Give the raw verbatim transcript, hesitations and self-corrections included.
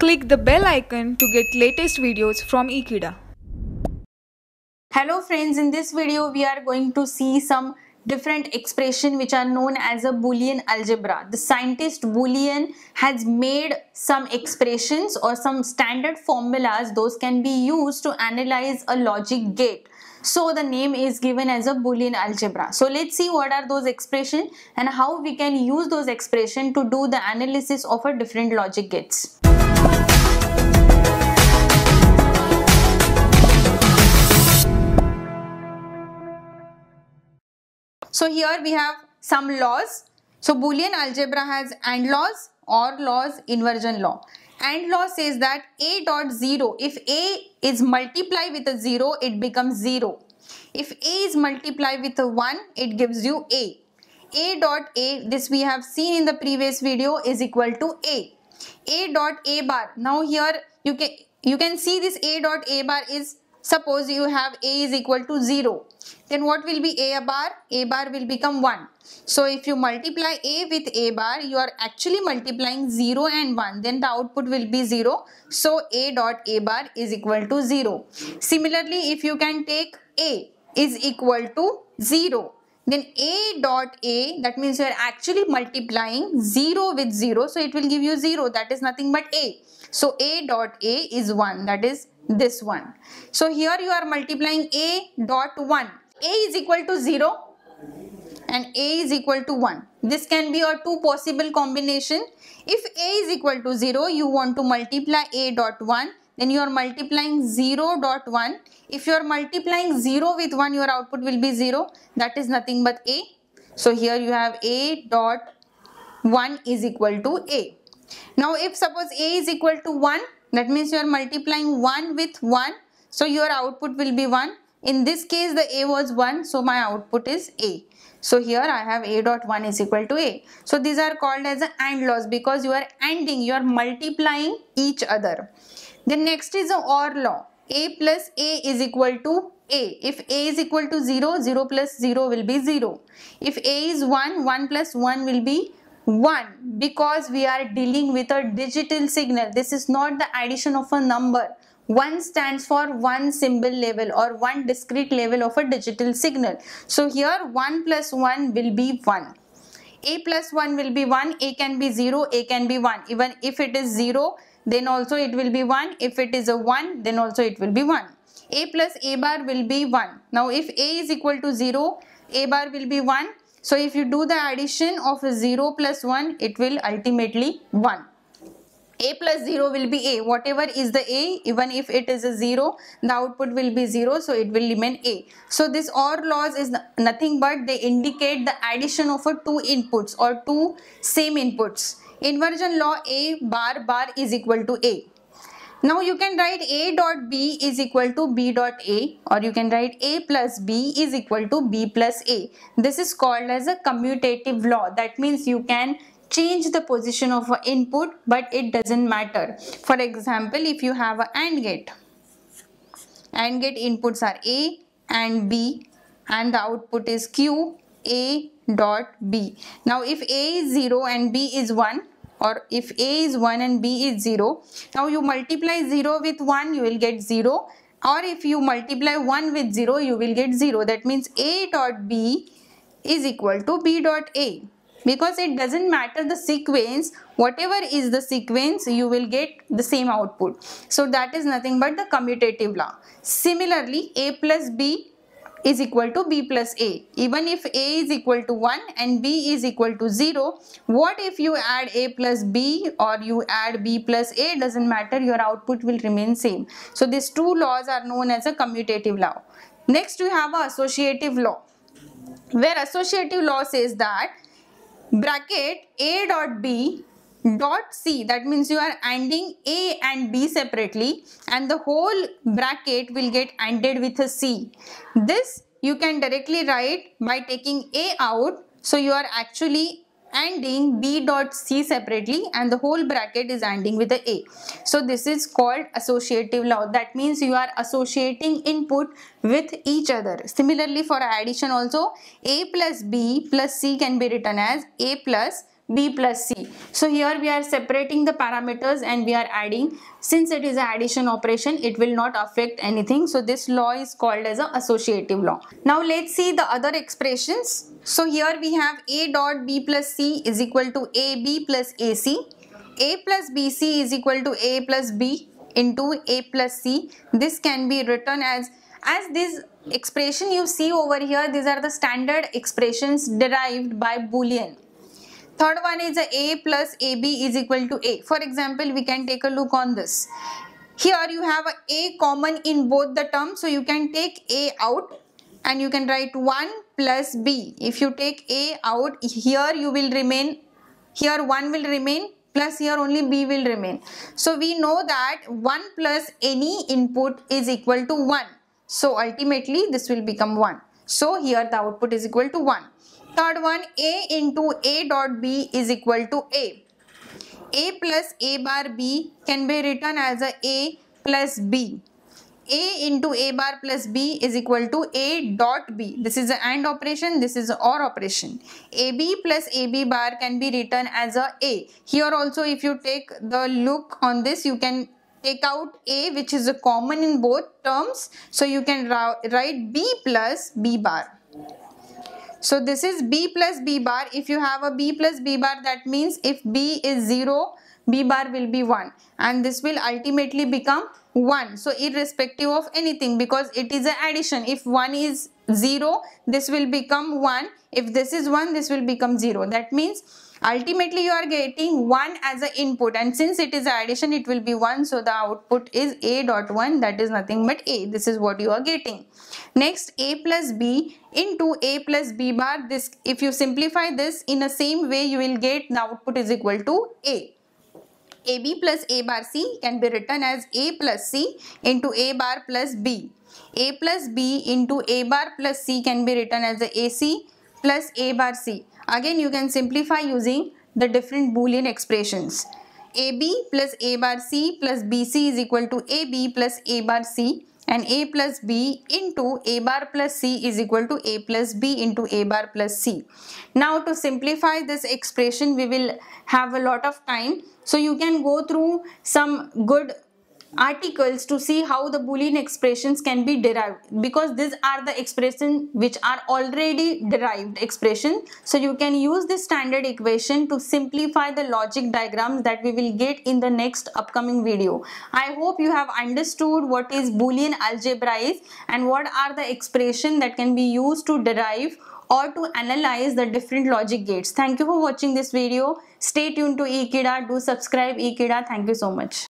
Click the bell icon to get latest videos from Ekeeda. Hello friends, in this video we are going to see some different expression which are known as a Boolean algebra. The scientist Boolean has made some expressions or some standard formulas. Those can be used to analyze a logic gate. So the name is given as a Boolean algebra. So let's see what are those expressions and how we can use those expressions to do the analysis of a different logic gates. So here we have some laws. So Boolean algebra has AND laws, OR laws, inversion law. AND law says that A dot zero, if A is multiplied with a zero, it becomes zero. If A is multiplied with a one, it gives you A. A dot A, this we have seen in the previous video, is equal to A. A dot A bar. Now here you can you can see this A dot A bar is, suppose you have A is equal to zero. Then what will be A bar? A bar will become one. So if you multiply A with A bar, you are actually multiplying zero and one. Then the output will be zero. So A dot A bar is equal to zero. Similarly, if you can take A is equal to zero, then A dot A, that means you are actually multiplying zero with zero. So it will give you zero. That is nothing but A. So A dot A is one. That is this one. So here you are multiplying A dot one. A is equal to zero and A is equal to one. This can be a two possible combination. If A is equal to zero, you want to multiply A dot one, then you are multiplying zero dot one. If you are multiplying zero with one, your output will be zero. That is nothing but A. So here you have A dot one is equal to A. Now if suppose A is equal to one, that means you are multiplying one with one. So your output will be one. In this case the A was one, so my output is A. So here I have A dot one is equal to A. So these are called as AND laws because you are ANDing, you are multiplying each other. Then next is the OR law. A plus A is equal to A. If A is equal to zero, zero plus zero will be zero. If A is one, one plus one will be one, because we are dealing with a digital signal. This is not the addition of a number. one stands for one symbol level or one discrete level of a digital signal. So here one plus one will be one. A plus one will be one. A can be zero, A can be one. Even if it is zero, then also it will be one. If it is a one, then also it will be one. A plus A bar will be one. Now if A is equal to zero, A bar will be one. So if you do the addition of zero plus one, it will ultimately one. A plus zero will be A. Whatever is the A, even if it is a zero, the output will be zero, so it will remain A. So this OR laws is nothing but they indicate the addition of a two inputs or two same inputs. Inversion law, A bar bar is equal to A. Now you can write A dot B is equal to B dot A, or you can write A plus B is equal to B plus A. This is called as a commutative law. That means you can change the position of an input, but it doesn't matter. For example, if you have an AND gate, AND gate inputs are A and B and the output is Q, A dot B. Now if A is zero and B is one, or if A is one and B is zero, now you multiply zero with one, you will get zero, or if you multiply one with zero, you will get zero. That means A dot B is equal to B dot A. Because it doesn't matter the sequence, whatever is the sequence, you will get the same output. So that is nothing but the commutative law. Similarly, A plus B is equal to B plus A. Even if A is equal to one and B is equal to zero, what if you add A plus B or you add B plus A, doesn't matter, your output will remain same. So these two laws are known as a commutative law. Next we have a associative law, where associative law says that bracket A dot B dot C, that means you are ANDing A and B separately and the whole bracket will get ANDed with a C. This you can directly write by taking A out. So you are actually ANDing B dot C separately and the whole bracket is ANDing with the A. So this is called associative law. That means you are associating input with each other. Similarly for addition also, A plus B plus C can be written as A plus B plus C. So here we are separating the parameters and we are adding. Since it is an addition operation, it will not affect anything. So this law is called as an associative law. Now let's see the other expressions. So here we have A dot B plus C is equal to A B plus A C. A plus B C is equal to A plus B into A plus C. This can be written as, as this expression you see over here, these are the standard expressions derived by Boolean. Third one is a A plus A B is equal to A. For example, we can take a look on this. Here you have a A common in both the terms, so you can take A out and you can write one plus B. If you take A out, here you will remain, here one will remain, plus here only B will remain. So we know that one plus any input is equal to one. So ultimately this will become one. So here the output is equal to one. Third one, A into A dot B is equal to A. A plus A bar B can be written as a A plus B. A into A bar plus B is equal to A dot B. This is an AND operation, this is an OR operation. A B plus A B bar can be written as a A. Here also if you take the look on this, you can take out A, which is a common in both terms. So you can write B plus B bar. So this is B plus B bar. If you have a B plus B bar, that means if B is zero, B bar will be one. And this will ultimately become one. So irrespective of anything, because it is an addition. If one is zero, this will become one. If this is one, this will become zero. That means ultimately you are getting one as an input, and since it is an addition, it will be one. So the output is A dot one, that is nothing but A. This is what you are getting. Next, A plus B into A plus B bar. This, if you simplify this in the same way, you will get the output is equal to A. A B plus A bar C can be written as A plus C into A bar plus B. A plus B into A bar plus C can be written as a AC plus A bar C. Again, you can simplify using the different Boolean expressions. A B plus A bar C plus B C is equal to A B plus A bar C, and A plus B into A bar plus C is equal to A plus B into A bar plus C. Now to simplify this expression, we will have a lot of time. So you can go through some good articles to see how the Boolean expressions can be derived, because these are the expressions which are already derived expression. So you can use this standard equation to simplify the logic diagrams that we will get in the next upcoming video. I hope you have understood what is Boolean algebra is and what are the expressions that can be used to derive or to analyze the different logic gates. Thank you for watching this video. Stay tuned to Ekeeda. Do subscribe Ekeeda. Thank you so much.